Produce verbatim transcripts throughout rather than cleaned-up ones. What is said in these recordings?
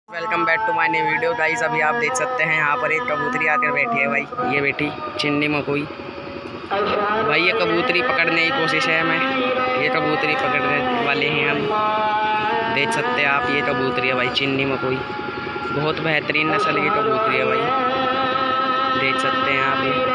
Welcome back to my new video guys. अभी आप देख सकते हैं यहाँ पर एक कबूतरी आकर बैठी है भाई। ये बेटी चिन्नी मकोई भाई, ये कबूतरी पकड़ने की कोशिश है। मैं ये कबूतरी पकड़ने वाले हैं हम। देख सकते हैं आप, ये कबूतरी है भाई चिन्नी मकोई, बहुत बेहतरीन नस्ल की कबूतरी है भाई। देख सकते हैं आप ये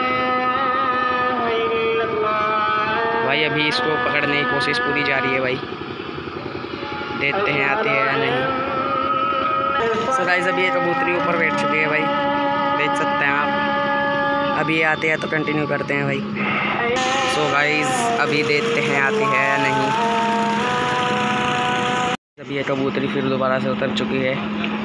भाई। अभी इसको पकड़ने की कोशिश पूरी जारी है भाई। देखते हैं आते हैं या नहीं। सो गाइस अभी ये कबूतरी ऊपर बैठ चुकी है भाई, देख सकते हैं आप। अभी ये आते हैं तो कंटिन्यू करते हैं भाई। सो गाइस अभी देखते हैं आती है या नहीं। अभी ये कबूतरी फिर दोबारा से उतर चुकी है,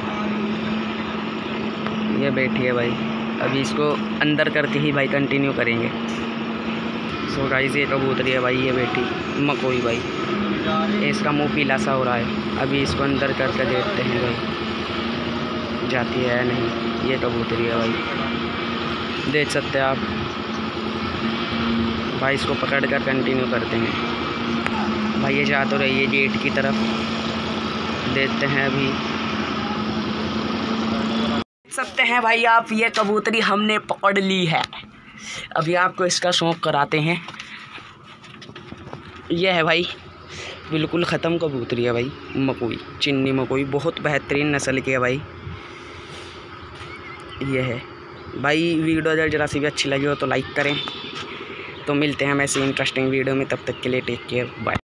ये बैठी है भाई। अभी इसको अंदर करके ही भाई कंटिन्यू करेंगे। सो गाइस ये कबूतरी है भाई, ये बेटी मकोई भाई। इसका मुंह पीला सा हो रहा है। अभी इसको अंदर करके देखते हैं भाई जाती है या नहीं। ये कबूतरी है भाई, देख सकते हैं आप भाई। इसको पकड़ कर कंटिन्यू करते हैं भाई। ये जा तो रही है गेट की तरफ, देखते हैं अभी। देख सकते हैं भाई आप, ये कबूतरी हमने पकड़ ली है। अभी आपको इसका शौक कराते हैं। यह है भाई बिल्कुल ख़त्म कबूतरी है भाई, मकोई चिन्नी मकोई, बहुत बेहतरीन नस्ल की है भाई। ये है भाई। वीडियो अगर जरा सी भी अच्छी लगी हो तो लाइक करें। तो मिलते हैं हम ऐसी इंटरेस्टिंग वीडियो में, तब तक के लिए टेक केयर, बाय।